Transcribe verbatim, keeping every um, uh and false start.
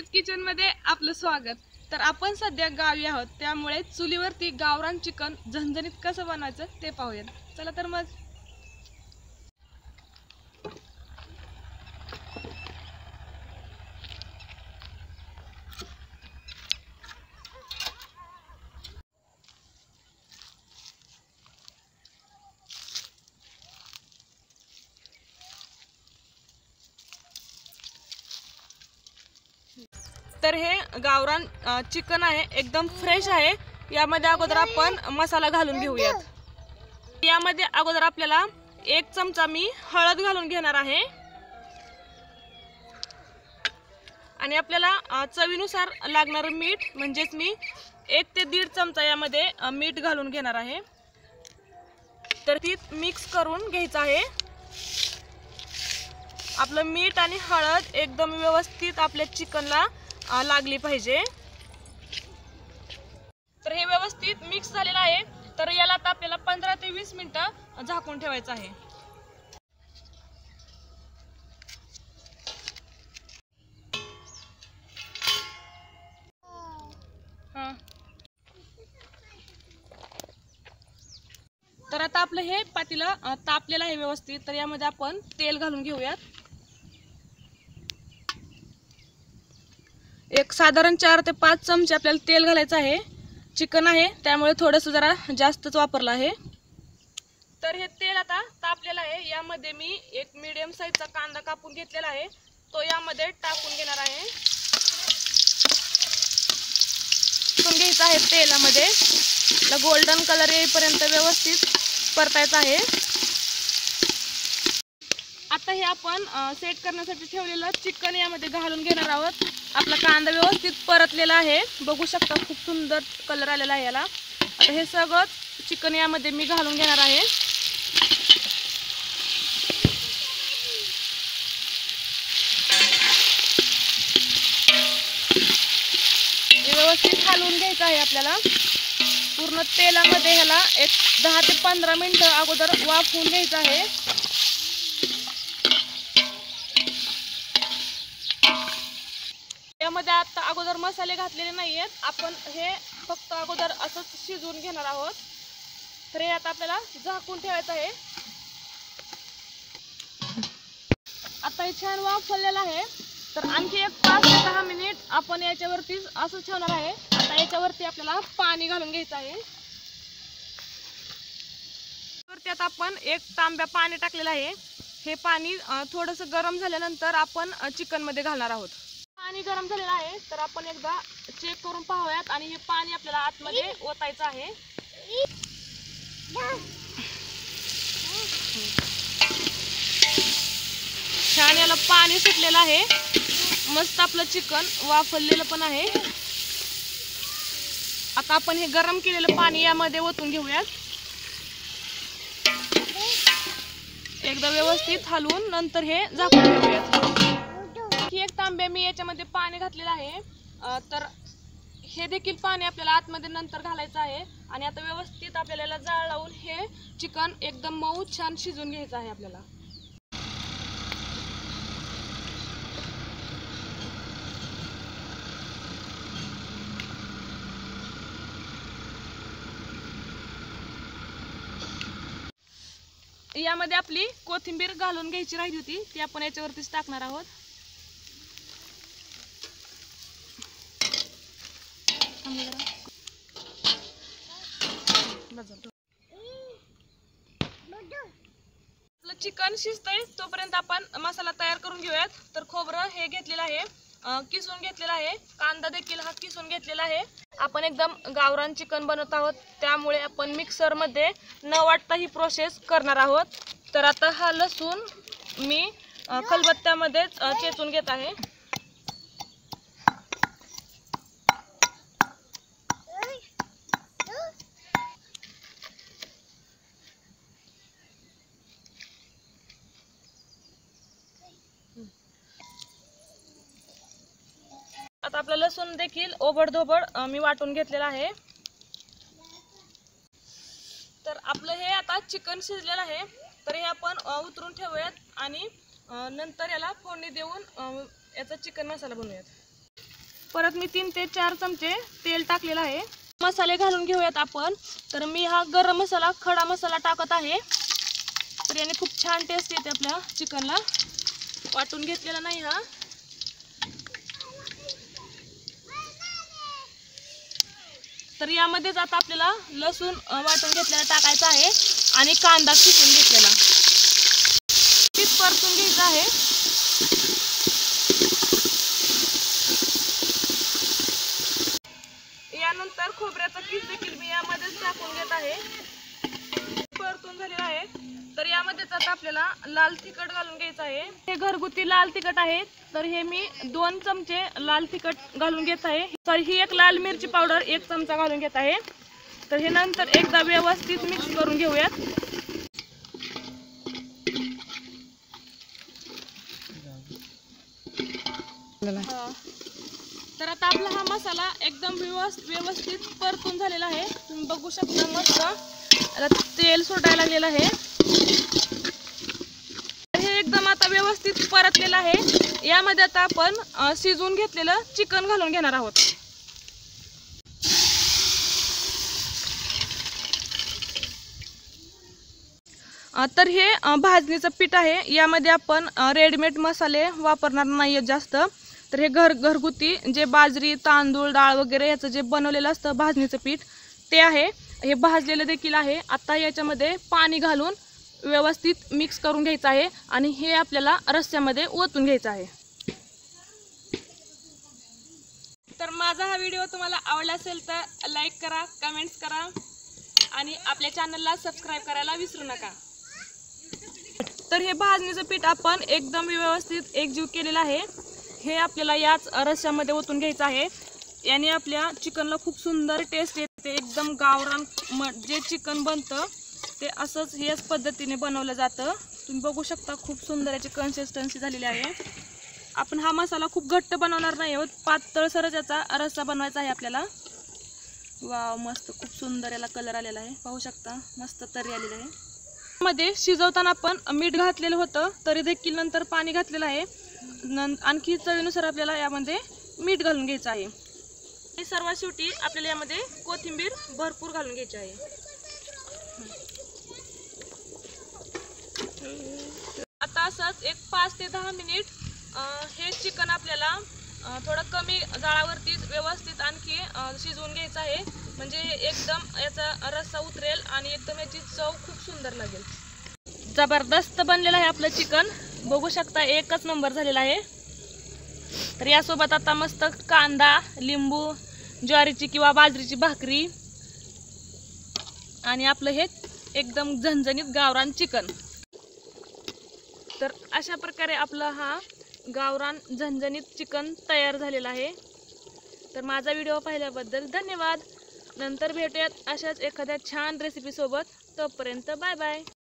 संगीत किचन मध्ये आपलं स्वागत। तर आपण सध्या गावी आहोत, त्यामुळे चुलीवरती गावरान चिकन झणझणीत कसं बनवायचं ते पाहूयात। चला तर मग तर हे गावरान चिकन आहे, एकदम फ्रेश आहे। यामध्ये अगोदर आपण मसाला घालून घेऊयात। यामध्ये अगोदर आपल्याला एक चमचा मी हळद घालून घेणार आहे आणि आपल्याला चवीनुसार लागणारे मीठ म्हणजेच मी एक ते दीड चमचा यामध्ये मीठ घालून घेणार आहे। तर ती मिक्स करून घ्यायचं आहे। आपलं मीठ आणि हळद एकदम व्यवस्थित आपल्या चिकनला लागली पाहिजे। तर हे व्यवस्थित मिक्स झालेलं आहे। तर याला आता आपल्याला पंधरा ते वीस मिनिटं झाकून ठेवायचं आहे। तर आता आपलं हे पातेलं तापलेलं आहे व्यवस्थित। तर यामध्ये आपण तेल घालून घेऊयात। एक साधारण चार ते पाच चमचे आपल्याला तेल घालायचं आहे। चिकन आहे त्यामुळे थोडंसं जरा जास्तच वापरलं आहे। तर हे तेल आता तापलेलं आहे। यामध्ये मी एक मीडियम साईजचा कांदा कापून घेतलेला आहे, तो यामध्ये टाकून घेणार आहे। टाकून घ्यायचा आहे तेलामध्ये, गोल्डन कलर येईपर्यंत व्यवस्थित परतायचं आहे। आता हे आपण सेट करण्यासाठी ठेवलेलं चिकन यामध्ये घालून घेणार आहोत। आपला कांदा व्यवस्थित परतलेला आहे, बघू शकता खूप सुंदर कलर आलेला आहे याला। आता हे सगळं चिकन यामध्ये मी घालून घेणार आहे। हे व्यवस्थित हलवून घ्यायचं आहे आपल्याला। पूर्ण तेलामध्ये ह्याला एक दहा ते पंधरा मिनिटं अगोदर वाफवून घ्यायचं आहे। यामध्ये आता अगोदर मसाले घातलेले नाहीयेत, आपण हे फक्त अगोदर असंच शिजवून घेणार आहोत। तर हे आता आपल्याला झाकून ठेवायचं आहे। आता हे छान वाफवलेलं आहे। तर आणखी एक पाच ते दहा मिनिट आपण याच्यावरती असंच ठेवणार आहे। आता याच्यावरती आपल्याला पाणी घालून घ्यायचं आहे। वरती आता आपण एक तांब्या पाणी टाकलेलं आहे। हे पाणी थोडंसं गरम झाल्यानंतर आपण चिकन मध्ये घालणार आहोत। पाणी गरम झालेलं आहे, तर आपण एकदा चेक करून पाहूयात आणि हे पाणी आपल्याला आतमध्ये ओतायचं आहे। छान याला पाणी सुटलेलं आहे, मस्त आपलं चिकन वाफवलेलं पण आहे। आता आपण हे गरम केलेलं पाणी यामध्ये ओतून घेऊयात। एकदा व्यवस्थित हलवून नंतर हे झाकून ठेवूयात। एक तांब्या मी याच्यामध्ये पाणी घातलेलं आहे, तर हे देखील पाणी आपल्याला आतमध्ये नंतर घालायचं आहे। आणि आता व्यवस्थित आपल्याला जाळ लावून हे चिकन एकदम मऊ छान शिजून घ्यायचं आहे आपल्याला। यामध्ये आपली कोथिंबीर घालून घ्यायची राहिली होती, ती आपण याच्यावरतीच टाकणार आहोत। चिकन शिजतंय तोपर्यंत आपण मसाला तयार करून घेऊयात। तर खोबरं हे घेतलेलं आहे, किसून घेतलेला आहे। कांदा देखील हा किसून घेतलेला आहे। आपण एकदम गावरान चिकन बनवत आहोत, त्यामुळे आपण मिक्सर मध्ये न वाटता ही प्रोसेस करणार आहोत। तर आता हा लसूण मी खलबत्त्यामध्ये चेचून घेत आहे। आता आपलं लसूण देखील ओबडधोबड मी वाटून घेतलेला आहे। तर आपलं हे आता चिकन शिजलेलं आहे, तर हे आपण उतरून ठेवूयात आणि नंतर याला फोडणी देऊन याचा चिकन मसाला बनवूयात। परत मी तीन ते चार चमचे तेल टाकलेलं आहे. मसाले घालून घेऊयात आपण. तर मी हा गरम मसाला, खडा मसाला टाकत आहे. तर याने खूप छान टेस्ट येते आपल्या चिकनला. वाटून घेतलेला नाही हा. तर यामध्येच आता आपल्याला लसूण वाटून घेतलेला टाकायचा आहे आणि कांदा किसून घेतलेला पीठ परतून घ्यायचं आहे. यानंतर खोबऱ्याचा किस देखील मी यामध्येच टाकून घेत आहे. परतून झालेला आहे. तर यामध्येच आता आपल्याला लाल तिखट घालून घ्यायचं आहे. हे घरगुती लाल तिखट आहे. तर हे मी दोन चमचे लाल तिखट घालून घेत आहे. तर ही एक लाल मिरची पावडर एक चमचा घालून घेत आहे. तर हे नंतर एकदा व्यवस्थित मिक्स करून घेऊयात. तर आता आपला हा मसाला एकदम व्यवस्थित परतून झालेला आहे. तुम्ही बघू शकता मस्त आता तेल सुटायला लागलेलं आहे. हे एकदम आता व्यवस्थित परतलेलं आहे. यामध्ये आता आपण शिजवून घेतलेलं चिकन घालून घेणार आहोत. तर हे भाजणीचं पीठ आहे. यामध्ये आपण रेडीमेड मसाले वापरणार नाही जास्त. तर हे घर घरगुती जे बाजरी, तांदूळ, डाळ वगैरे याचं जे बनवलेलं असतं भाजणीचं पीठ ते आहे. हे भाजलेलं देखील आहे. आता याच्यामध्ये पाणी घालून व्यवस्थित मिक्स करून घ्यायचं आहे आणि हे आपल्याला रस्स्यामध्ये ओतून घ्यायचं आहे. तर माझा हा व्हिडिओ तुम्हाला आवडला असेल तर लाईक करा, कमेंट्स करा आणि आपल्या चॅनलला सबस्क्राईब करायला विसरू नका. तर हे भाजणीचं पीठ आपण एकदम व्यवस्थित एकजीव केलेलं आहे. हे आपल्याला याच रस्स्यामध्ये ओतून घ्यायचं आहे. याने आपल्या चिकनला खूप सुंदर टेस्ट येते. एकदम गावरान जे चिकन बनतं ते असंच याच पद्धतीने बनवलं जातं. तुम्ही बघू शकता खूप सुंदर याची कन्सिस्टन्सी झालेली आहे. आपण हा मसाला खूप घट्ट बनवणार नाही आहोत. पातळ सरच याचा रस्सा बनवायचा आहे आपल्याला. वाव, मस्त खूप सुंदर याला कलर आलेला आहे. पाहू शकता मस्त तरी आलेलं आहे. मध्ये शिजवताना आपण मीठ घातलेलं होतं तरी देखील नंतर पाणी घातलेलं आहे. आणखी चवीनुसार आपल्याला यामध्ये मीठ घालून घ्यायचं आहे. सर्वात शेवटी आपल्याला यामध्ये कोथिंबीर भरपूर घालून घ्यायची आहे. आता असंच एक पाच ते दहा मिनिट हे चिकन आपल्याला थोडं कमी जाळावरतीच व्यवस्थित आणखी शिजवून घ्यायचं आहे. म्हणजे एकदम याचा रस्सा उतरेल आणि एकदम याची चव खूप सुंदर लागेल. जबरदस्त बनलेलं आहे आपलं चिकन. बघू शकता एकच नंबर झालेला आहे. तर यासोबत आता मस्त कांदा, लिंबू, ज्वारीची किंवा बाजरीची भाकरी आणि आपलं हे एकदम झणझणीत गावरान चिकन. तर अशा प्रकारे आपला हा गावरान झणझणीत चिकन तयार झालेला आहे. तर माझा व्हिडिओ पाहिल्याबद्दल धन्यवाद. नंतर भेटूयात अशाच एखाद्या छान रेसिपी सोबत. तोपर्यंत बाय बाय.